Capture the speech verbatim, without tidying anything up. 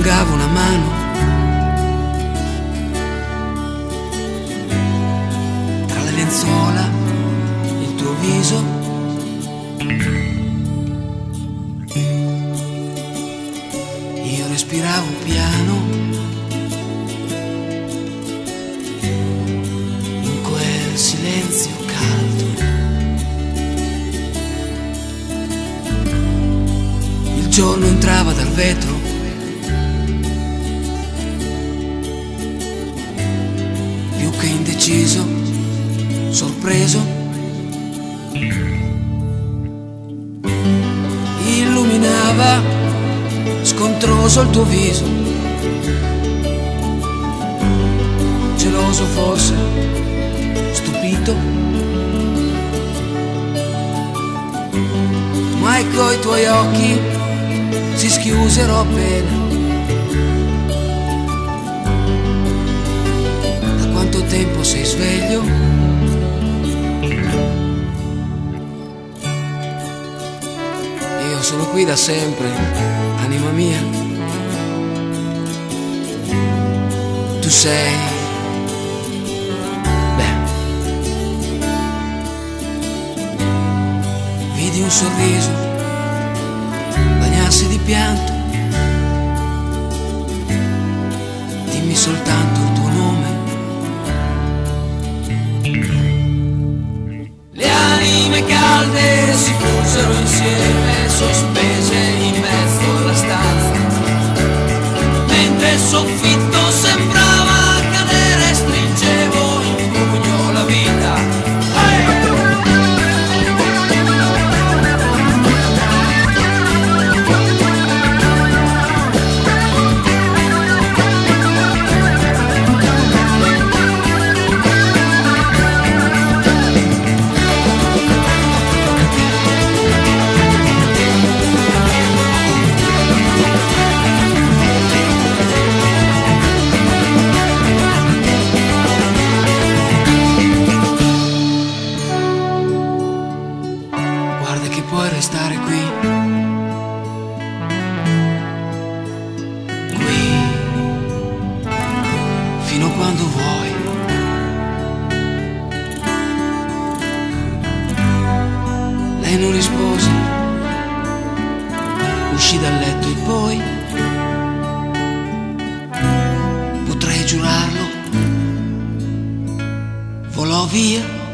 allungavo una mano, tra le lenzuola il tuo viso, io respiravo piano in quel silenzio caldo. Il giorno entrava dal vetro, più che indeciso, sorpreso, illuminava scontroso il tuo viso, geloso forse, stupito, ma ecco i tuoi occhi si schiusero appena. Da quanto tempo sei sveglio? Io sono qui da sempre, anima mia. Tu sei, beh, vidi un sorriso bagnarsi di pianto, dimmi soltanto il tuo nome. Le anime calde si fusero insieme, sospese in mezzo alla stanza, mentre il soffitto sembrava cadere, stringevo in pugno la vita. Guarda che puoi restare qui, qui, fino a quando vuoi. Lei non rispose, uscì dal letto e poi, potrei giurarlo, volò via.